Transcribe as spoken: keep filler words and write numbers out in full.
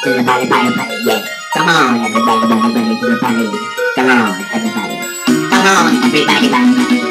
to the party, party, party, yeah. Come on, everybody, everybody to the party. Come on, everybody. Come on, everybody, everybody.